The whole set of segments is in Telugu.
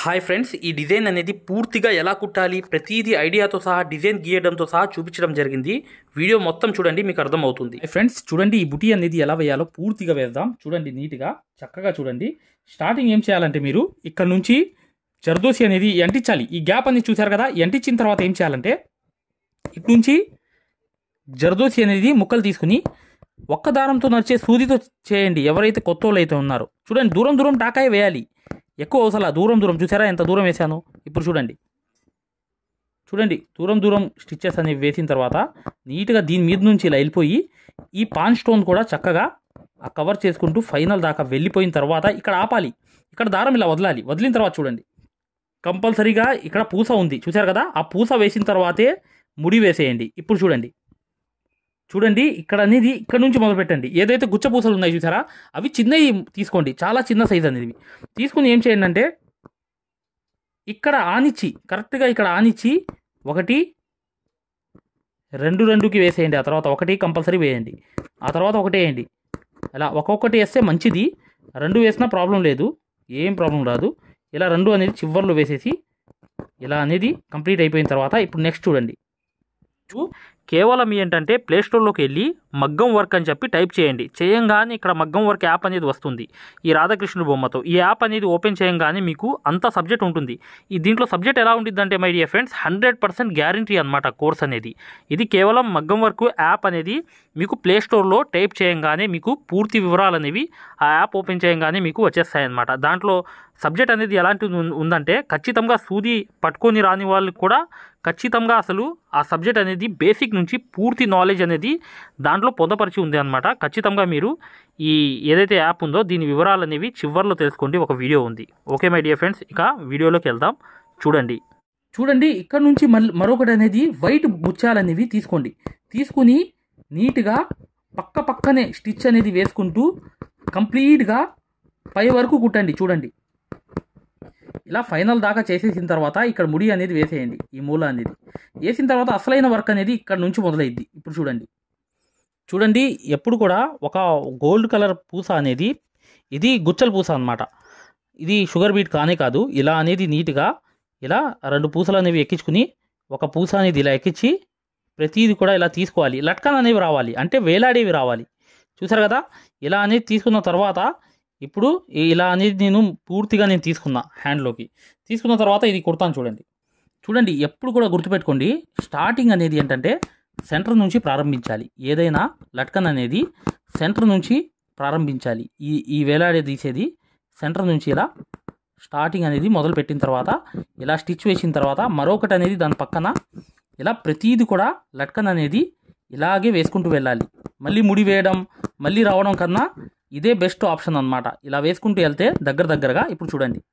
హాయ్ ఫ్రెండ్స్, ఈ డిజైన్ అనేది పూర్తిగా ఎలా కుట్టాలి ప్రతిదీ ఐడియాతో సహా డిజైన్ గీయడంతో సహా చూపించడం జరిగింది. వీడియో మొత్తం చూడండి, మీకు అర్థమవుతుంది. ఫ్రెండ్స్ చూడండి, ఈ బుటీ అనేది ఎలా వేయాలో పూర్తిగా వేద్దాం. చూడండి, నీట్గా చక్కగా చూడండి. స్టార్టింగ్ ఏం చేయాలంటే మీరు ఇక్కడ నుంచి జర్దోసి అనేది అంటించాలి. ఈ గ్యాప్ అనేది చూసారు కదా, అంటించిన తర్వాత ఏం చేయాలంటే ఇటు నుంచి జర్దోసి అనేది ముక్కలు తీసుకుని ఒక్క దారంతో నడిచే సూదితో చేయండి. ఎవరైతే కొత్త వాళ్ళు అయితే ఉన్నారో చూడండి, దూరం దూరం టాకాయ వేయాలి. ఎక్కువ అవసరం దూరం దూరం చూసారా ఎంత దూరం వేసాను. ఇప్పుడు చూడండి దూరం దూరం స్టిచ్చెస్ అనేవి వేసిన తర్వాత నీట్గా దీని మీద నుంచి ఇలా వెళ్ళిపోయి ఈ పాన్ స్టోన్ కూడా చక్కగా ఆ కవర్ చేసుకుంటూ ఫైనల్ దాకా వెళ్ళిపోయిన తర్వాత ఇక్కడ ఆపాలి. ఇక్కడ దారం ఇలా వదలాలి. వదిలిన తర్వాత చూడండి, కంపల్సరీగా ఇక్కడ పూస ఉంది చూసారు కదా, ఆ పూస వేసిన తర్వాతే ముడి వేసేయండి. ఇప్పుడు చూడండి ఇక్కడ అనేది ఇక్కడ నుంచి మొదలు పెట్టండి. ఏదైతే గుచ్చ పూసలు ఉన్నాయి చూసారా, అవి చిన్నవి తీసుకోండి, చాలా చిన్న సైజ్ అనేది తీసుకుని ఏం చేయండి అంటే ఇక్కడ ఆనిచ్చి కరెక్ట్గా ఇక్కడ ఆనిచ్చి ఒకటి రెండుకి వేసేయండి. ఆ తర్వాత ఒకటి కంపల్సరీ వేయండి, ఆ తర్వాత ఒకటి వేయండి. అలా ఒక్కొక్కటి వేస్తే మంచిది. రెండు వేసినా ప్రాబ్లం లేదు, ఏం ప్రాబ్లం రాదు. ఇలా రెండు అనేది చివర్లో వేసేసి ఇలా అనేది కంప్లీట్ అయిపోయిన తర్వాత ఇప్పుడు నెక్స్ట్ చూడండి, కేవలం ఏంటంటే ప్లేస్టోర్లోకి వెళ్ళి మగ్గం వర్క్ అని చెప్పి టైప్ చేయండి. చేయంగానే ఇక్కడ మగ్గం వర్క్ యాప్ అనేది వస్తుంది ఈ రాధాకృష్ణుడు బొమ్మతో. ఈ యాప్ అనేది ఓపెన్ చేయంగానే మీకు అంత సబ్జెక్ట్ ఉంటుంది. ఈ దీంట్లో సబ్జెక్ట్ ఎలా ఉంటుందంటే మై డియర్ ఫ్రెండ్స్ 100% గ్యారంటీ అనమాట కోర్స్ అనేది. ఇది కేవలం మగ్గం వర్క్ యాప్ అనేది మీకు ప్లేస్టోర్లో టైప్ చేయంగానే మీకు పూర్తి వివరాలు అనేవి ఆ యాప్ ఓపెన్ చేయంగానే మీకు వచ్చేస్తాయి అన్నమాట. దాంట్లో సబ్జెక్ట్ అనేది ఎలాంటిది ఉందంటే ఖచ్చితంగా సూది పట్టుకొని రాని వాళ్ళకి కూడా ఖచ్చితంగా అసలు ఆ సబ్జెక్ట్ అనేది బేసిక్ నుంచి పూర్తి నాలెడ్జ్ అనేది దాంట్లో పొందపరిచి ఉంది అనమాట. ఖచ్చితంగా మీరు ఈ ఏదైతే యాప్ ఉందో దీని వివరాలు అనేవి చివర్లో తెలుసుకోండి, ఒక వీడియో ఉంది. ఓకే మై డియర్ ఫ్రెండ్స్, ఇక వీడియోలోకి వెళ్దాం. చూడండి ఇక్కడ నుంచి మరొకటి అనేది వైట్ ముత్యాలు అనేవి తీసుకుని నీట్గా పక్కనే స్టిచ్ అనేది వేసుకుంటూ కంప్లీట్గా పై వరకు కుట్టండి. చూడండి ఇలా ఫైనల్ దాకా చేసేసిన తర్వాత ఇక్కడ ముడి అనేది వేసేయండి. ఈ మూల అనేది వేసిన తర్వాత అసలైన వర్క్ అనేది ఇక్కడ నుంచి మొదలైద్ది. ఇప్పుడు చూడండి ఎప్పుడు కూడా ఒక గోల్డ్ కలర్ పూస అనేది ఇది గుచ్చల పూస అనమాట. ఇది షుగర్ బీట్ కానే కాదు. ఇలా అనేది నీట్గా ఇలా రెండు పూసలు అనేవి ఎక్కించుకుని ఒక పూస అనేది ఇలా ఎక్కించి ప్రతిదీ కూడా ఇలా తీసుకోవాలి. లట్కన్ అనేవి రావాలి, అంటే వేలాడేవి రావాలి. చూసారు కదా, ఇలా అనేది తీసుకున్న తర్వాత ఇప్పుడు ఇలా అనేది నేను పూర్తిగా తీసుకున్నా హ్యాండ్లోకి. తీసుకున్న తర్వాత ఇది కుడతాను. చూడండి ఎప్పుడు కూడా గుర్తుపెట్టుకోండి, స్టార్టింగ్ అనేది ఏంటంటే సెంటర్ నుంచి ప్రారంభించాలి. ఏదైనా లట్కన్ అనేది సెంటర్ నుంచి ప్రారంభించాలి. ఈ వేలాడే తీసేది సెంటర్ నుంచి ఇలా స్టార్టింగ్ అనేది మొదలు పెట్టిన తర్వాత ఇలా స్టిచ్ వేసిన తర్వాత మరొకటి అనేది దాని పక్కన ఇలా ప్రతీది కూడా లట్కన్ అనేది ఇలాగే వేసుకుంటూ వెళ్ళాలి. మళ్ళీ ముడి వేయడం మళ్ళీ రావడం కన్నా ఇదే బెస్ట్ ఆప్షన్ అనమాట. ఇలా వేసుకుంటూ వెళ్తే దగ్గరగా ఇప్పుడు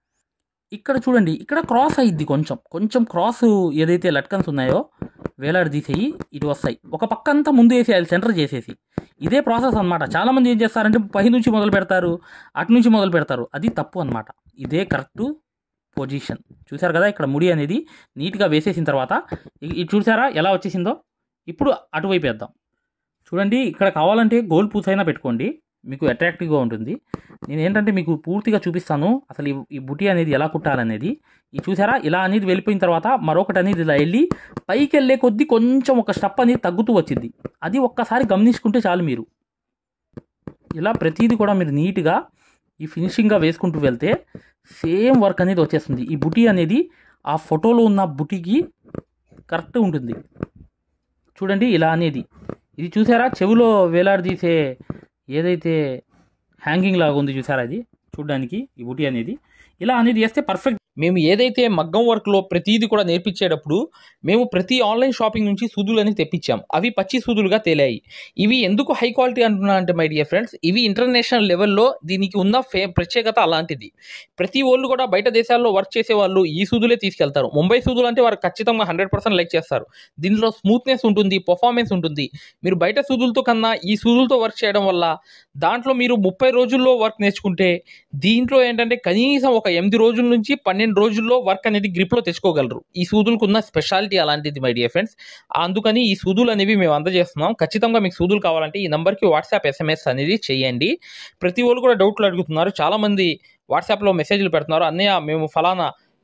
ఇక్కడ క్రాస్ అయ్యిద్ది. కొంచెం క్రాస్ ఏదైతే లట్కన్స్ ఉన్నాయో వేలాడి తీసేయి ఇటు వస్తాయి. ఒక పక్క అంతా ముందు వేసేయాలి, సెంటర్ చేసేసి. ఇదే ప్రాసెస్ అనమాట. చాలామంది ఏం చేస్తారంటే పై నుంచి మొదలు పెడతారు, అటు నుంచి మొదలు పెడతారు. అది తప్పు అనమాట. ఇదే కరెక్ట్ పొజిషన్. చూసారు కదా, ఇక్కడ ముడి అనేది నీట్గా వేసేసిన తర్వాత ఇది చూసారా ఎలా వచ్చేసిందో. ఇప్పుడు అటువైపు వేద్దాం. చూడండి ఇక్కడ కావాలంటే గోల్డ్ పూస అయినా పెట్టుకోండి, మీకు అట్రాక్టివ్గా ఉంటుంది. నేను ఏంటంటే మీకు పూర్తిగా చూపిస్తాను అసలు ఈ బుటీ అనేది ఎలా కుట్టాలనేది. ఇది చూసారా, ఇలా అనేది వెళ్ళిపోయిన తర్వాత మరొకటి అనేది ఇలా వెళ్ళి పైకి వెళ్ళే కొద్దీ కొంచెం ఒక స్టెప్ అనేది తగ్గుతూ వచ్చింది. అది ఒక్కసారి గమనించుకుంటే చాలు. మీరు ఇలా ప్రతిదీ కూడా మీరు నీట్గా ఈ ఫినిషింగ్గా వేసుకుంటూ వెళ్తే సేమ్ వర్క్ అనేది వచ్చేస్తుంది. ఈ బుటీ అనేది ఆ ఫోటోలో ఉన్న బుటీకి కరెక్ట్ ఉంటుంది. చూడండి ఇలా అనేది ఇది చూసారా, చెవిలో వేలాడదీసే ఏదైతే హ్యాంగింగ్ లాగా ఉంది చూసారా, అది చూడడానికి ఈ బుటీ అనేది ఇలా అనేది వేస్తే పర్ఫెక్ట్. మేము ఏదైతే మగ్గం వర్క్లో ప్రతిదీ కూడా నేర్పించేటప్పుడు మేము ప్రతి ఆన్లైన్ షాపింగ్ నుంచి సూదులు అనేది తెప్పించాం. అవి పచ్చి సూదులుగా తేలాయి. ఇవి ఎందుకు హై క్వాలిటీ అంటున్నా అంటే మై డియర్ ఫ్రెండ్స్, ఇవి ఇంటర్నేషనల్ లెవెల్లో దీనికి ఉన్న ప్రత్యేకత అలాంటిది. ప్రతి వాళ్ళు కూడా బయట దేశాల్లో వర్క్ చేసే వాళ్ళు ఈ సూదులే తీసుకెళ్తారు. ముంబై సూదులు అంటే వారు ఖచ్చితంగా 100% లైక్ చేస్తారు. దీనిలో స్మూత్నెస్ ఉంటుంది, పర్ఫార్మెన్స్ ఉంటుంది. మీరు బయట సూదులతో కన్నా ఈ సూదులతో వర్క్ చేయడం వల్ల దాంట్లో మీరు 30 రోజుల్లో వర్క్ నేర్చుకుంటే దీంట్లో ఏంటంటే కనీసం ఒక 8 రోజుల నుంచి 12 రోజుల్లో వర్క్ అనేది గ్రిప్లో తెచ్చుకోగలరు. ఈ సూదులకు ఉన్న స్పెషాలిటీ అలాంటిది మై డియర్ ఫ్రెండ్స్. అందుకని ఈ సూదులు అనేవి మేము అందజేస్తున్నాం. ఖచ్చితంగా మీకు సూదులు కావాలంటే ఈ నెంబర్కి వాట్సాప్ SMS అనేది చేయండి. ప్రతి వాళ్ళు కూడా డౌట్లు అడుగుతున్నారు. చాలామంది వాట్సాప్లో మెసేజ్లు పెడుతున్నారు, అన్నయ్య మేము ఫలానా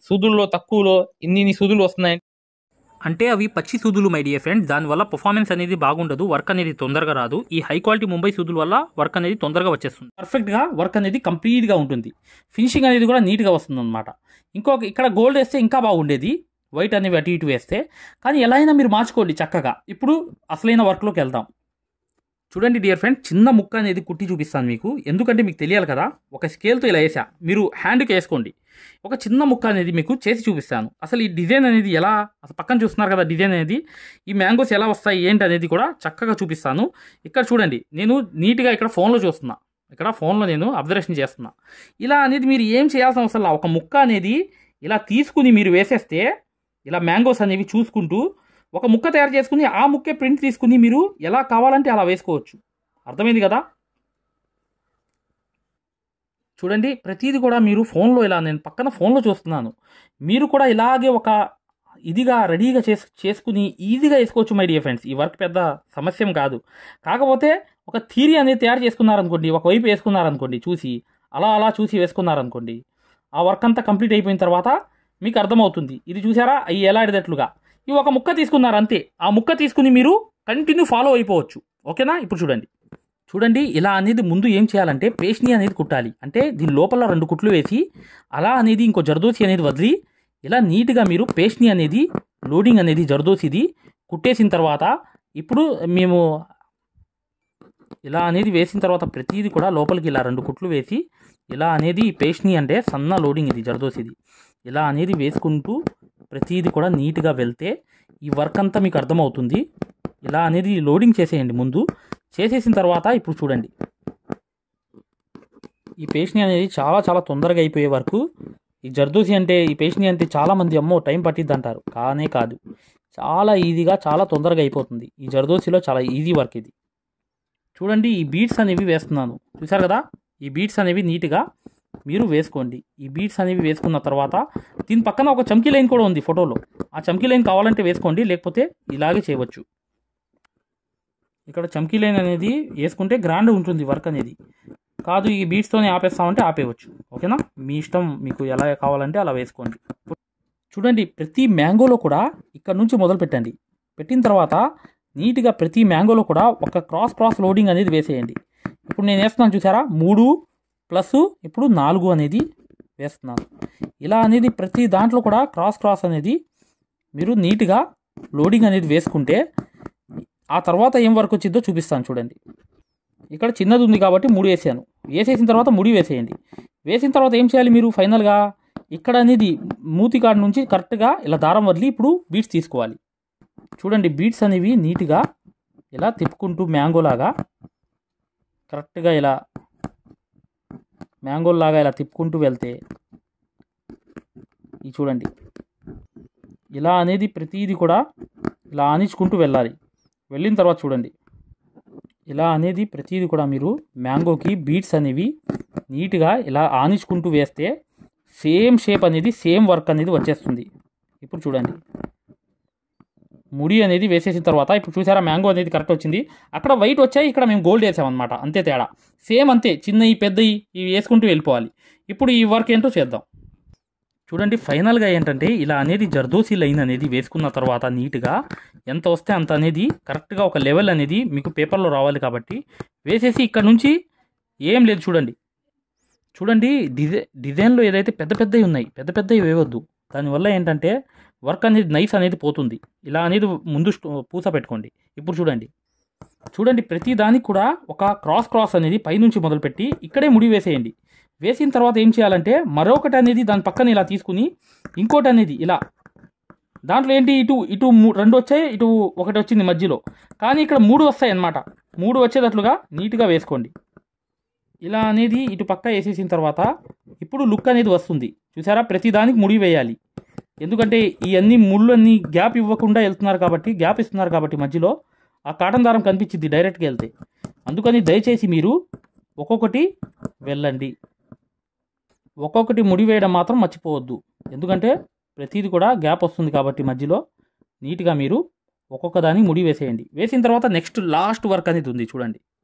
సూదుల్లో తక్కువలో ఇన్ని సూదులు వస్తున్నాయి అంటే అవి పచ్చి సూదులు మై డియర్ ఫ్రెండ్స్. దానివల్ల పర్ఫార్మెన్స్ అనేది బాగుండదు, వర్క్ అనేది తొందరగా రాదు. ఈ హై క్వాలిటీ ముంబై సూదుల వల్ల వర్క్ అనేది తొందరగా వచ్చేస్తుంది, పర్ఫెక్ట్గా వర్క్ అనేది కంప్లీట్గా ఉంటుంది, ఫినిషింగ్ అనేది కూడా నీట్గా వస్తుంది అనమాట. ఇక్కడ గోల్డ్ వేస్తే ఇంకా బాగుండేది, వైట్ అనేవి అటు ఇటు వేస్తే. కానీ ఎలా అయినా మీరు మార్చుకోండి చక్కగా. ఇప్పుడు అసలైన వర్క్లోకి వెళ్దాం. చూడండి డియర్ ఫ్రెండ్, చిన్న ముక్క అనేది కుట్టి చూపిస్తాను మీకు, ఎందుకంటే మీకు తెలియాలి కదా. ఒక స్కేల్తో ఇలా వేసా, మీరు హ్యాండ్కి వేసుకోండి. ఒక చిన్న ముక్క అనేది మీకు చేసి చూపిస్తాను. అసలు ఈ డిజైన్ అనేది ఎలా, అసలు పక్కన చూస్తున్నారు కదా డిజైన్ అనేది, ఈ మ్యాంగోస్ ఎలా వస్తాయి ఏంటి అనేది కూడా చక్కగా చూపిస్తాను. ఇక్కడ చూడండి, నేను నీట్గా ఇక్కడ ఫోన్లో చూస్తున్నా, ఇక్కడ ఫోన్లో నేను అబ్జర్వేషన్ చేస్తున్నా. ఇలా అనేది మీరు ఏం చేయాల్సిన అవసరం, ఒక ముక్క అనేది ఇలా తీసుకుని మీరు వేసేస్తే ఇలా మ్యాంగోస్ అనేవి చూసుకుంటూ ఒక ముక్క తయారు చేసుకుని ఆ ముక్కే ప్రింట్ తీసుకుని మీరు ఎలా కావాలంటే అలా వేసుకోవచ్చు. అర్థమైంది కదా. చూడండి, ప్రతిదీ కూడా మీరు ఫోన్లో ఇలా, నేను పక్కన ఫోన్లో చూస్తున్నాను, మీరు కూడా ఇలాగే ఒక ఇదిగా రెడీగా చేసుకుని ఈజీగా వేసుకోవచ్చు మై డియర్ ఫ్రెండ్స్. ఈ వర్క్ పెద్ద సమస్యం కాదు. కాకపోతే ఒక థియరీ అనేది తయారు చేసుకున్నారనుకోండి, ఒకవైపు వేసుకున్నారనుకోండి, చూసి అలా చూసి వేసుకున్నారనుకోండి, ఆ వర్క్ అంతా కంప్లీట్ అయిపోయిన తర్వాత మీకు అర్థమవుతుంది. ఇది చూసారా, అవి ఎలాడినట్లుగా ఈ ఒక ముక్క తీసుకున్నారు అంతే. ఆ ముక్క తీసుకుని మీరు కంటిన్యూ ఫాలో అయిపోవచ్చు. ఓకేనా. ఇప్పుడు చూడండి ఇలా అనేది ముందు ఏం చేయాలంటే పేస్ట్ని అనేది కుట్టాలి. అంటే దీని లోపల 2 కుట్లు వేసి అలా అనేది ఇంకో జర్దోసి అనేది వదిలి ఇలా నీట్గా మీరు పేస్ట్ని అనేది లోడింగ్ అనేది జర్దోసిది కుట్టేసిన తర్వాత, ఇప్పుడు మేము ఇలా అనేది వేసిన తర్వాత ప్రతిదీ కూడా లోపలికి ఇలా 2 కుట్లు వేసి ఇలా అనేది పేస్ట్ని అంటే సన్న లోడింగ్ ఇది జర్దోసిది ఇలా అనేది వేసుకుంటూ ప్రతిదీ కూడా నీట్గా వెళ్తే ఈ వర్క్ అంతా మీకు అర్థమవుతుంది. ఇలా అనేది లోడింగ్ చేసేయండి. ముందు చేసేసిన తర్వాత ఇప్పుడు చూడండి, ఈ పేస్ట్ని అనేది చాలా తొందరగా అయిపోయే వరకు. ఈ జర్దోసి అంటే, ఈ పేస్ట్ని అంటే చాలామంది అమ్మో టైం పట్టిద్ది అంటారు. కాదు, చాలా ఈజీగా చాలా తొందరగా అయిపోతుంది. ఈ జర్దోసిలో చాలా ఈజీ వర్క్ ఇది. చూడండి, ఈ బీడ్స్ అనేవి వేస్తున్నాను, చూసారు కదా. ఈ బీడ్స్ అనేవి నీట్గా మీరు వేసుకోండి. ఈ బీడ్స్ అనేవి వేసుకున్న తర్వాత దీని పక్కన ఒక చమ్కీ లైన్ కూడా ఉంది ఫోటోలో. ఆ చమ్కీ లైన్ కావాలంటే వేసుకోండి, లేకపోతే ఇలాగే చేయవచ్చు. ఇక్కడ చమ్కీ లైన్ అనేది వేసుకుంటే గ్రాండ్ ఉంటుంది వర్క్ అనేది. కాదు ఈ బీడ్స్తోనే ఆపేస్తామంటే ఆపేయవచ్చు. ఓకేనా, మీ ఇష్టం, మీకు ఎలా కావాలంటే అలా వేసుకోండి. చూడండి, ప్రతి మ్యాంగోలో కూడా ఇక్కడ నుంచి మొదలు పెట్టండి. పెట్టిన తర్వాత నీట్గా ప్రతి మ్యాంగోలో కూడా ఒక క్రాస్ లోడింగ్ అనేది వేసేయండి. ఇప్పుడు నేను వేస్తున్నాను చూసారా, 3 ప్లస్ ఇప్పుడు 4 అనేది వేస్తున్నాను. ఇలా అనేది ప్రతి దాంట్లో కూడా క్రాస్ అనేది మీరు నీట్గా లోడింగ్ అనేది వేసుకుంటే ఆ తర్వాత ఏం వర్క్ వచ్చిందో చూపిస్తాను. చూడండి, ఇక్కడ చిన్నది ఉంది కాబట్టి 3 వేసాను. వేసేసిన తర్వాత ముడి వేసేయండి. వేసిన తర్వాత ఏం చేయాలి మీరు ఫైనల్గా, ఇక్కడ అనేది మూతి కాడ నుంచి కరెక్ట్గా ఇలా దారం వదిలి ఇప్పుడు బీడ్స్ తీసుకోవాలి. చూడండి, బీడ్స్ అనేవి నీట్గా ఇలా తిప్పుకుంటూ మ్యాంగోలాగా కరెక్ట్గా ఇలా మ్యాంగోలాగా ఇలా తిప్పుకుంటూ వెళ్తే ఈ చూడండి, ఇలా అనేది ప్రతిదీ కూడా ఇలా ఆనించుకుంటూ వెళ్ళాలి. వెళ్ళిన తర్వాత చూడండి, ఇలా అనేది ప్రతిదీ కూడా మీరు మ్యాంగోకి బీడ్స్ అనేవి నీట్గా ఇలా ఆనించుకుంటూ వేస్తే సేమ్ షేప్ అనేది సేమ్ వర్క్ అనేది వచ్చేస్తుంది. ఇప్పుడు చూడండి, ముడి అనేది వేసేసిన తర్వాత ఇప్పుడు చూసారా మ్యాంగో అనేది కరెక్ట్ వచ్చింది. అక్కడ వైట్ వచ్చాయి, ఇక్కడ మేము గోల్డ్ వేసామన్నమాట. అంతే తేడా, సేమ్ అంతే. చిన్నవి పెద్దవి ఇవి వేసుకుంటూ వెళ్ళిపోవాలి. ఇప్పుడు ఈ వర్క్ ఏంటో చేద్దాం. చూడండి, ఫైనల్గా ఏంటంటే ఇలా అనేది జర్దోసి లైన్ అనేది వేసుకున్న తర్వాత నీట్గా ఎంత వస్తే అంత అనేది కరెక్ట్గా ఒక లెవెల్ అనేది మీకు పేపర్లో రావాలి కాబట్టి వేసేసి ఇక్కడ నుంచి ఏం లేదు. చూడండి డిజైన్లో ఏదైతే పెద్దవి ఉన్నాయి, పెద్దవి వేయవద్దు. దానివల్ల ఏంటంటే వర్క్ అనేది నైస్ అనేది పోతుంది. ఇలా అనేది ముందు పూస పెట్టుకోండి. ఇప్పుడు చూడండి ప్రతి దానికి కూడా ఒక క్రాస్ అనేది పైనుంచి మొదలుపెట్టి ఇక్కడే ముడి వేసేయండి. వేసిన తర్వాత ఏం చేయాలంటే మరొకటి అనేది దాని పక్కన ఇలా తీసుకుని ఇంకోటి అనేది ఇలా, దాంట్లో ఏంటి ఇటు 2 వచ్చాయి, ఇటు 1 వచ్చింది మధ్యలో, కానీ ఇక్కడ 3 వస్తాయి అన్నమాట. 3 వచ్చేటట్లుగా నీట్గా వేసుకోండి. ఇలా అనేది ఇటు పక్క వేసేసిన తర్వాత ఇప్పుడు లుక్ అనేది వస్తుంది. చూసారా, ప్రతి దానికి ముడి వేయాలి. ఎందుకంటే ఇవన్నీ ముళ్ళు అన్నీ గ్యాప్ ఇవ్వకుండా వెళ్తున్నారు కాబట్టి, గ్యాప్ ఇస్తున్నారు కాబట్టి మధ్యలో ఆ కాటన్ దారం కనిపించింది డైరెక్ట్గా వెళ్తే. అందుకని దయచేసి మీరు ఒక్కొక్కటి వెళ్ళండి, ఒక్కొక్కటి ముడి వేయడం మాత్రం మర్చిపోవద్దు. ఎందుకంటే ప్రతిదీ కూడా గ్యాప్ వస్తుంది కాబట్టి మధ్యలో నీట్గా మీరు ఒక్కొక్క దాన్ని ముడి వేసేయండి. వేసిన తర్వాత నెక్స్ట్ లాస్ట్ వర్క్ అనేది ఉంది.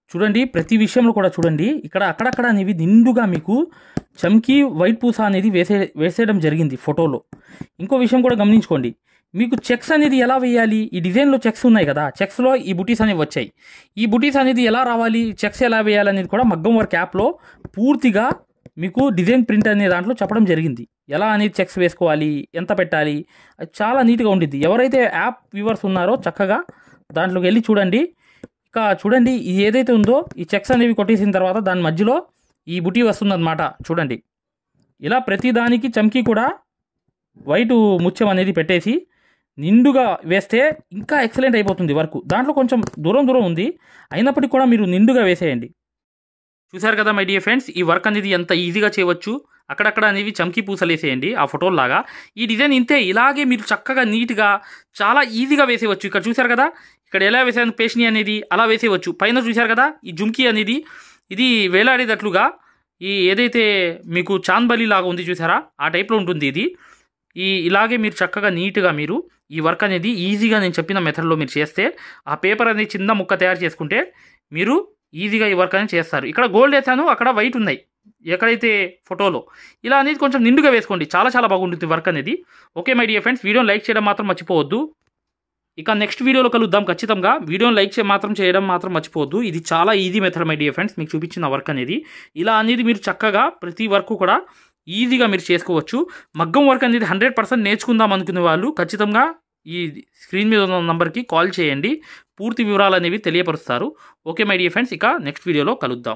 చూడండి ప్రతి విషయంలో కూడా చూడండి ఇక్కడ అక్కడక్కడ అనేవి నిండుగా మీకు చమ్కీ వైట్ పూస అనేది వేసేయడం జరిగింది ఫోటోలో. ఇంకో విషయం కూడా గమనించుకోండి, మీకు చెక్స్ అనేది ఎలా వేయాలి, ఈ డిజైన్లో చెక్స్ ఉన్నాయి కదా, చెక్స్లో ఈ బుటీస్ అనేవి వచ్చాయి. ఈ బుటీస్ అనేది ఎలా రావాలి, చెక్స్ ఎలా వేయాలి అనేది కూడా మగ్గం వర్క్ యాప్లో పూర్తిగా మీకు డిజైన్ ప్రింట్ అనే దాంట్లో చెప్పడం జరిగింది. ఎలా అనేది చెక్స్ వేసుకోవాలి, ఎంత పెట్టాలి, అది చాలా నీట్గా ఉండిద్ది. ఎవరైతే యాప్ వ్యూవర్స్ ఉన్నారో చక్కగా దాంట్లోకి వెళ్ళి చూడండి. ఇక చూడండి ఇది ఏదైతే ఉందో ఈ చెక్స్ అనేవి కొట్టేసిన తర్వాత దాని మధ్యలో ఈ బుటీ వస్తుందన్నమాట. చూడండి ఇలా ప్రతి దానికి చమ్కీ కూడా వైట్ ముత్యం అనేది పెట్టేసి నిండుగా వేస్తే ఇంకా ఎక్సలెంట్ అయిపోతుంది వర్క్. దాంట్లో కొంచెం దూరం ఉంది, అయినప్పటికీ కూడా మీరు నిండుగా వేసేయండి. చూశారు కదా మై డియర్ ఫ్రెండ్స్, ఈ వర్క్ అనేది ఎంత ఈజీగా చేయవచ్చు. అక్కడక్కడ అనేవి చమ్కీ పూసలు వేసేయండి ఆ ఫోటోలాగా. ఈ డిజైన్ ఇంతే, ఇలాగే మీరు చక్కగా నీట్గా చాలా ఈజీగా వేసేయవచ్చు. ఇక్కడ చూశారు కదా, ఇక్కడ ఎలా వేసాను పేషిని అనేది అలా వేసేయవచ్చు. పైన చూశారు కదా ఈ జుమ్కీ అనేది ఇది వేలాడేటట్లుగా ఈ ఏదైతే మీకు చాందబలి లాగా ఉంది చూసారా, ఆ టైప్లో ఉంటుంది ఇది. ఇలాగే మీరు చక్కగా నీట్గా మీరు ఈ వర్క్ అనేది ఈజీగా నేను చెప్పిన మెథడ్లో మీరు చేస్తే ఆ పేపర్ అనేది చిన్న ముక్క తయారు చేసుకుంటే మీరు ఈజీగా ఈ వర్క్ అనేది చేస్తారు. ఇక్కడ గోల్డ్ వేసాను, అక్కడ వైట్ ఉన్నాయి ఎక్కడైతే ఫోటోలో. ఇలా అనేది కొంచెం నిండుగా వేసుకోండి, చాలా బాగుంటుంది వర్క్ అనేది. ఓకే మై డియర్ ఫ్రెండ్స్, వీడియోని లైక్ చేయడం మాత్రం మర్చిపోవద్దు. ఇక నెక్స్ట్ వీడియోలో కలుద్దాం ఖచ్చితంగా. వీడియోని లైక్ చేయడం మాత్రం మర్చిపోవద్దు. ఇది చాలా easy method my dear friends, మీకు చూపించిన వర్క్ అనేది. ఇలా అనేది మీరు చక్కగా ప్రతి వర్క్ కూడా ఈజీగా మీరు చేసుకోవచ్చు. మగ్గం వర్క్ అనేది 100% నేర్చుకుందాం అనుకునే వాళ్ళు ఖచ్చితంగా ఈ స్క్రీన్ మీద ఉన్న నంబర్కి కాల్ చేయండి, పూర్తి వివరాలు అనేవి తెలియపరుస్తారు. ఓకే మై డియర్ ఫ్రెండ్స్, ఇక నెక్స్ట్ వీడియోలో కలుద్దాం.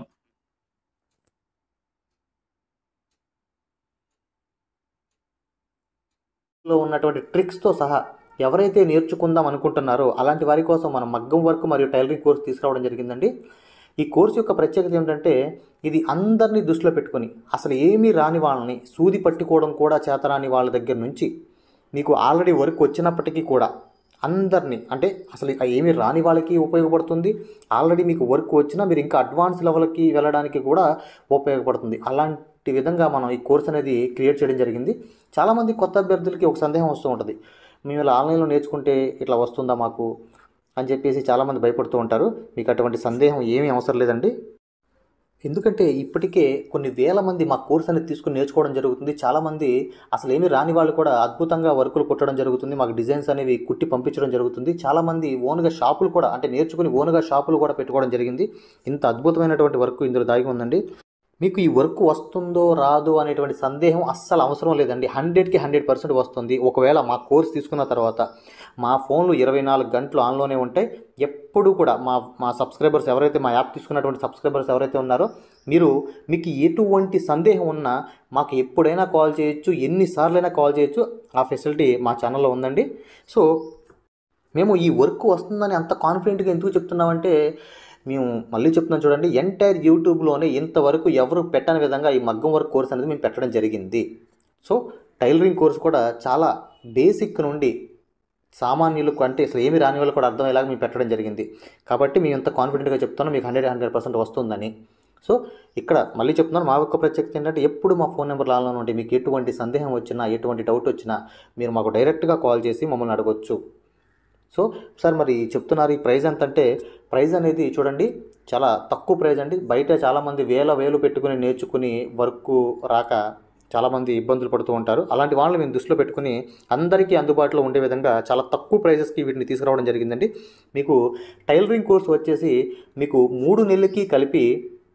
లో ఉన్నటువంటి ట్రిక్స్తో సహా ఎవరైతే నేర్చుకుందాం అనుకుంటున్నారో అలాంటి వారి కోసం మనం మగ్గం వర్క్ మరియు టైలరింగ్ కోర్స్ తీసుకురావడం జరిగిందండి. ఈ కోర్సు యొక్క ప్రత్యేకత ఏమిటంటే ఇది అందరినీ దృష్టిలో పెట్టుకొని అసలు ఏమీ రాని వాళ్ళని, సూది పట్టుకోవడం కూడా చేతరాని వాళ్ళ దగ్గర నుంచి మీకు ఆల్రెడీ వర్క్ వచ్చినప్పటికీ కూడా అందరినీ, అంటే అసలు ఏమీ రాని వాళ్ళకి ఉపయోగపడుతుంది. ఆల్రెడీ మీకు వర్క్ వచ్చినా మీరు ఇంకా అడ్వాన్స్ లెవెల్కి వెళ్ళడానికి కూడా ఉపయోగపడుతుంది. అలాంటి విధంగా మనం ఈ కోర్స్ అనేది క్రియేట్ చేయడం జరిగింది. చాలామంది కొత్త అభ్యర్థులకి ఒక సందేహం వస్తూ ఉంటుంది, మేము ఇలా ఆన్లైన్లో నేర్చుకుంటే ఇట్లా వస్తుందా మాకు అని చెప్పేసి చాలామంది భయపడుతూ ఉంటారు. మీకు అటువంటి సందేహం ఏమీ అవసరం లేదండి. ఎందుకంటే ఇప్పటికే కొన్ని వేల మంది మా కోర్స్ అనేది తీసుకుని నేర్చుకోవడం జరుగుతుంది. చాలామంది అసలు ఏమీ రాని వాళ్ళు కూడా అద్భుతంగా వర్కులు కుట్టడం జరుగుతుంది. మాకు డిజైన్స్ అనేవి కుట్టి పంపించడం జరుగుతుంది. చాలామంది ఓన్గా షాపులు కూడా, అంటే నేర్చుకుని ఓన్గా షాపులు కూడా పెట్టుకోవడం జరిగింది. ఇంత అద్భుతమైనటువంటి వర్క్ ఇందులో దాగి ఉందండి. మీకు ఈ వర్క్ వస్తుందో రాదో అనేటువంటి సందేహం అస్సలు అవసరం లేదండి. 100కి 100% వస్తుంది. ఒకవేళ మా కోర్స్ తీసుకున్న తర్వాత మా ఫోన్లు 24 గంటలు ఆన్లోనే ఉంటాయి. ఎప్పుడు కూడా మా సబ్స్క్రైబర్స్ ఎవరైతే, మా యాప్ తీసుకున్నటువంటి సబ్స్క్రైబర్స్ ఎవరైతే ఉన్నారో మీకు ఎటువంటి సందేహం ఉన్నా మాకు ఎప్పుడైనా కాల్ చేయొచ్చు, ఎన్నిసార్లైనా కాల్ చేయొచ్చు. ఆ ఫెసిలిటీ మా ఛానల్లో ఉందండి. సో మేము ఈ వర్క్ వస్తుందని అంత కాన్ఫిడెంట్గా ఎందుకు చెప్తున్నామంటే, మేము మళ్ళీ చెప్తున్నాం చూడండి, ఎంటైర్ యూట్యూబ్లోనే ఇంతవరకు ఎవరు పెట్టని విధంగా ఈ మగ్గం వర్క్ కోర్స్ అనేది మేము పెట్టడం జరిగింది. సో టైలరింగ్ కోర్స్ కూడా చాలా బేసిక్ నుండి సామాన్యులకు, అంటే అసలు ఏమి రాని వాళ్ళు కూడా అర్థమయ్యేలాగా మేము పెట్టడం జరిగింది. కాబట్టి మేము ఇంత కాన్ఫిడెంట్గా చెప్తున్నాం మీకు 100% వస్తుందని. సో ఇక్కడ మళ్ళీ చెప్తున్నాను, మా యొక్క ప్రత్యేకత ఏంటంటే ఎప్పుడు మా ఫోన్ నెంబర్లు ఆన్లైన్ ఉంటే మీకు ఎటువంటి సందేహం వచ్చినా, ఎటువంటి డౌట్ వచ్చినా మీరు మాకు డైరెక్ట్గా కాల్ చేసి మమ్మల్ని అడగొచ్చు. సో సార్ మరి చెప్తున్నారు ఈ ప్రైస్ ఎంత అంటే, ప్రైస్ అనేది చూడండి చాలా తక్కువ ప్రైస్ అండి. బయట చాలామంది వేలు పెట్టుకుని నేర్చుకుని వర్క్ రాక చాలామంది ఇబ్బందులు పడుతూ ఉంటారు. అలాంటి వాళ్ళని మేము దృష్టిలో పెట్టుకుని అందరికీ అందుబాటులో ఉండే విధంగా చాలా తక్కువ ప్రైజెస్కి వీటిని తీసుకురావడం జరిగిందండి. మీకు టైలరింగ్ కోర్స్ వచ్చేసి మీకు 3 నెలలకి కలిపి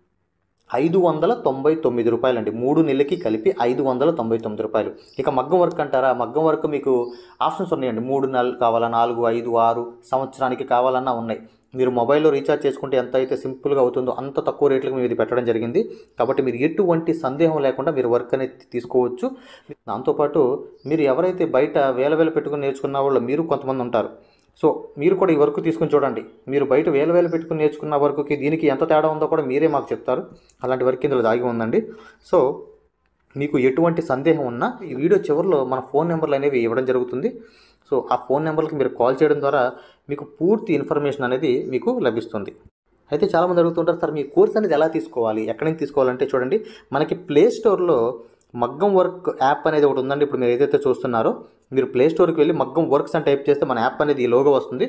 599 రూపాయలండి. 3 నెలలకి కలిపి 599 రూపాయలు. ఇక మగ్గం వర్క్ అంటారా, మగ్గం వర్క్ మీకు ఆప్షన్స్ ఉన్నాయండి. 3 నెలలు కావాలా, 4, 5, 6 సంవత్సరానికి కావాలన్నా ఉన్నాయి. మీరు మొబైల్లో రీఛార్జ్ చేసుకుంటే ఎంత అయితే సింపుల్గా అవుతుందో అంత తక్కువ రేట్లకు మేము ఇది పెట్టడం జరిగింది. కాబట్టి మీరు ఎటువంటి సందేహం లేకుండా మీరు వర్క్ అనేది తీసుకోవచ్చు. దాంతోపాటు మీరు ఎవరైతే బయట వేల పెట్టుకుని నేర్చుకున్న వాళ్ళు మీరు కొంతమంది ఉంటారు. సో మీరు కూడా ఈ వర్క్ తీసుకుని చూడండి. మీరు బయట వేల పెట్టుకుని నేర్చుకున్న వర్క్కి దీనికి ఎంత తేడా ఉందో కూడా మీరే మాకు చెప్తారు. అలాంటి వర్క్ ఇందులో దాగి ఉందండి. సో మీకు ఎటువంటి సందేహం ఉన్నా ఈ వీడియో చివరిలో మన ఫోన్ నెంబర్లు అనేవి ఇవ్వడం జరుగుతుంది. సో ఆ ఫోన్ నెంబర్కి మీరు కాల్ చేయడం ద్వారా మీకు పూర్తి ఇన్ఫర్మేషన్ అనేది మీకు లభిస్తుంది. అయితే చాలామంది అడుగుతుంటారు, సార్ మీ కోర్స్ అనేది ఎలా తీసుకోవాలి, ఎక్కడి నుంచి తీసుకోవాలంటే చూడండి, మనకి ప్లే స్టోర్లో మగ్గం వర్క్ యాప్ అనేది ఒకటి ఉందండి. ఇప్పుడు మీరు ఏదైతే చూస్తున్నారో మీరు ప్లే స్టోర్కి వెళ్ళి మగ్గం వర్క్స్ అని టైప్ చేస్తే మన యాప్ అనేది ఈ లోగో వస్తుంది.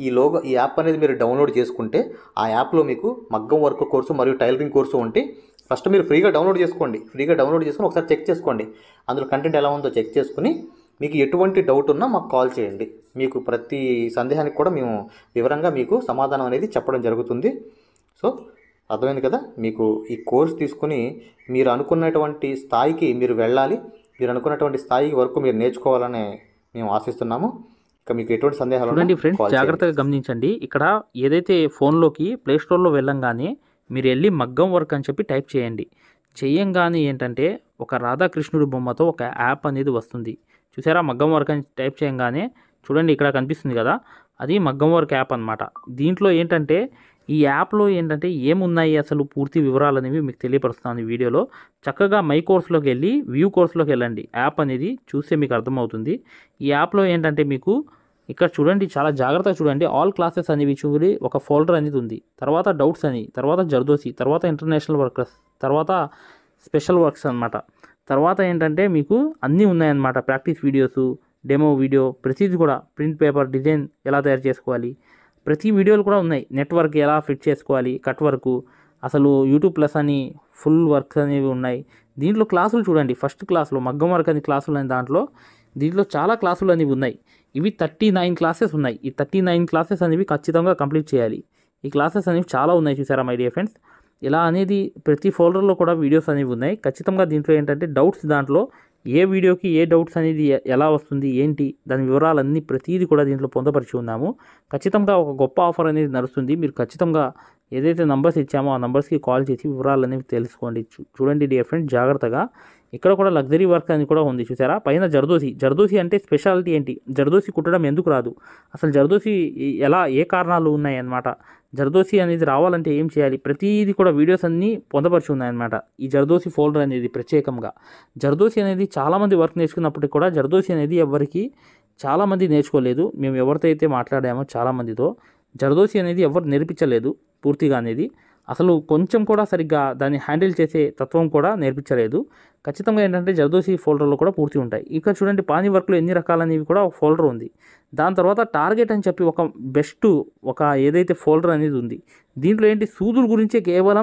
ఈ యాప్ అనేది మీరు డౌన్లోడ్ చేసుకుంటే ఆ యాప్లో మీకు మగ్గం వర్క్ కోర్సు మరియు టైలరింగ్ కోర్సు ఉంటే ఫస్ట్ మీరు ఫ్రీగా డౌన్లోడ్ చేసుకోండి. ఫ్రీగా డౌన్లోడ్ చేసుకుని ఒకసారి చెక్ చేసుకోండి. అందులో కంటెంట్ ఎలా ఉందో చెక్ చేసుకుని మీకు ఎటువంటి డౌట్ ఉన్నా మాకు కాల్ చేయండి. మీకు ప్రతి సందేహానికి కూడా మేము వివరంగా మీకు సమాధానం అనేది చెప్పడం జరుగుతుంది. సో అర్థమైంది కదా. మీకు ఈ కోర్స్ తీసుకుని మీరు అనుకున్నటువంటి స్థాయికి మీరు వెళ్ళాలి. మీరు అనుకున్నటువంటి స్థాయి వరకు మీరు నేర్చుకోవాలని మేము ఆశిస్తున్నాము. ఇక మీకు ఎటువంటి సందేహాలు చూడండి ఫ్రెండ్స్, జాగ్రత్తగా గమనించండి. ఇక్కడ ఏదైతే ఫోన్లోకి ప్లే స్టోర్లో వెళ్ళంగానే మీరు వెళ్ళి మగ్గం వర్క్ అని చెప్పి టైప్ చేయండి. చేయంగానే ఏంటంటే ఒక రాధాకృష్ణుడి బొమ్మతో ఒక యాప్ అనేది వస్తుంది. చూసారా, మగ్గం వర్క్ అని టైప్ చేయంగానే చూడండి ఇక్కడ కనిపిస్తుంది కదా, అది మగ్గం వర్క్ యాప్ అనమాట. దీంట్లో ఏంటంటే ఈ యాప్లో ఏంటంటే ఏమున్నాయి అసలు పూర్తి వివరాలు అనేవి మీకు తెలియపరుస్తాను ఈ వీడియోలో. చక్కగా మై కోర్స్లోకి వెళ్ళి వ్యూ కోర్స్లోకి వెళ్ళండి. యాప్ అనేది చూస్తే మీకు అర్థమవుతుంది. ఈ యాప్లో ఏంటంటే మీకు ఇక్కడ చూడండి, చాలా జాగ్రత్తగా చూడండి. ఆల్ క్లాసెస్ అనేవి చూడి ఒక ఫోల్డర్ అనేది ఉంది. తర్వాత డౌట్స్ అని, తర్వాత జర్దోసి, తర్వాత ఇంటర్నేషనల్ వర్కర్స్, తర్వాత స్పెషల్ వర్క్స్ అనమాట. తర్వాత ఏంటంటే మీకు అన్నీ ఉన్నాయన్నమాట. ప్రాక్టీస్ వీడియోసు, డెమో వీడియో, ప్రతిదీ కూడా ప్రింట్ పేపర్ డిజైన్ ఎలా తయారు చేసుకోవాలి, ప్రతి వీడియోలు కూడా ఉన్నాయి. నెట్వర్క్ ఎలా ఫిట్ చేసుకోవాలి, కట్ వర్క్, అసలు యూట్యూబ్ ప్లస్ అని ఫుల్ వర్క్స్ అనేవి ఉన్నాయి. దీంట్లో క్లాసులు చూడండి, ఫస్ట్ క్లాస్లో మగ్గం వర్క్ అని క్లాసులు అని దీంట్లో చాలా క్లాసులు అనేవి ఉన్నాయి. ఇవి 39 క్లాసెస్ ఉన్నాయి. ఈ 39 క్లాసెస్ అనేవి ఖచ్చితంగా కంప్లీట్ చేయాలి. ఈ క్లాసెస్ అనేవి చాలా ఉన్నాయి. చూసారా మై డియర్ ఫ్రెండ్స్, ఇలా అనేది ప్రతి ఫోల్డర్లో కూడా వీడియోస్ అనేవి ఉన్నాయి. ఖచ్చితంగా దీంట్లో ఏంటంటే డౌట్స్, దాంట్లో ఏ వీడియోకి ఏ డౌట్స్ అనేది ఎలా వస్తుంది ఏంటి దాని వివరాలన్నీ ప్రతిదీ కూడా దీంట్లో పొందపరిచి ఉన్నాము. ఖచ్చితంగా ఒక గొప్ప ఆఫర్ అనేది నడుస్తుంది. మీరు ఖచ్చితంగా ఏదైతే నంబర్స్ ఇచ్చామో ఆ నంబర్స్కి కాల్ చేసి వివరాలు అనేవి తెలుసుకోండి. చూడండి డియర్ ఫ్రెండ్ జాగ్రత్తగా. ఇక్కడ కూడా లగ్జరీ వర్క్ అని కూడా ఉంది. చూసారా, పైన జర్దోసి అంటే స్పెషాలిటీ ఏంటి, జర్దోసి కుట్టడం ఎందుకు రాదు, అసలు జర్దోసి ఎలా, ఏ కారణాలు ఉన్నాయన్నమాట, జర్దోసి అనేది రావాలంటే ఏం చేయాలి, ప్రతిదీ కూడా వీడియోస్ అన్నీ పొందపరిచి ఉన్నాయన్నమాట. ఈ జర్దోసి ఫోల్డర్ అనేది ప్రత్యేకంగా. జర్దోసి అనేది చాలామంది వర్క్ నేర్చుకున్నప్పటికీ కూడా జర్దోసి అనేది ఎవరికి చాలామంది నేర్చుకోలేదు. మేము ఎవరితో అయితే మాట్లాడామో చాలామందితో జర్దోసి అనేది ఎవరు నేర్పించలేదు పూర్తిగా అనేది. అసలు కొంచెం కూడా సరిగ్గా దాన్ని హ్యాండిల్ చేసే తత్వం కూడా నేర్పించలేదు. ఖచ్చితంగా ఏంటంటే జర్దోసి ఫోల్డర్లో కూడా పూర్తి ఉంటాయి. ఇక్కడ చూడండి పానీ వర్క్లో ఎన్ని రకాలనేవి కూడా ఒక ఫోల్డర్ ఉంది. దాని తర్వాత టార్గెట్ అని చెప్పి ఒక బెస్ట్ ఒక ఏదైతే ఫోల్డర్ అనేది ఉంది. దీంట్లో ఏంటి సూదుల గురించే కేవలం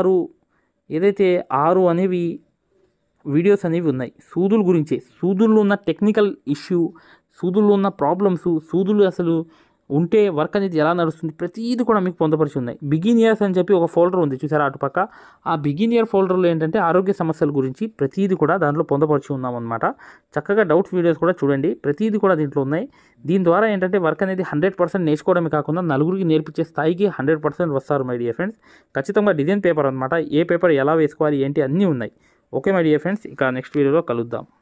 6 అనేవి వీడియోస్ అనేవి ఉన్నాయి. సూదుల గురించే, సూదుల్లో ఉన్న టెక్నికల్ ఇష్యూ, సూదుల్లో ఉన్న ప్రాబ్లమ్స్, సూదులు అసలు ఉంటే వర్క్ అనేది ఎలా నడుస్తుంది ప్రతిదీ కూడా మీకు పొందపరిచి ఉన్నాయి. బిగినియర్స్ అని చెప్పి ఒక ఫోల్డర్ ఉంది చూసారా అటుపక్క. ఆ బిగినియర్ ఫోల్డర్లో ఏంటంటే ఆరోగ్య సమస్యల గురించి ప్రతిదీ కూడా దాంట్లో పొందపరిచి ఉన్నామన్నమాట. చక్కగా డౌట్స్ వీడియోస్ కూడా చూడండి, ప్రతిదీ కూడా దీంట్లో ఉన్నాయి. దీని ద్వారా ఏంటంటే వర్క్ అనేది 100% నేర్చుకోవడమే కాకుండా నలుగురికి నేర్పించే స్థాయికి 100% వస్తారు మై డియర్ ఫ్రెండ్స్. ఖచ్చితంగా డిజైన్ పేపర్ అనమాట, ఏ పేపర్ ఎలా వేసుకోవాలి ఏంటి అన్నీ ఉన్నాయి. ఓకే మై డియర్ ఫ్రెండ్స్, ఇక నెక్స్ట్ వీడియోలో కలుద్దాం.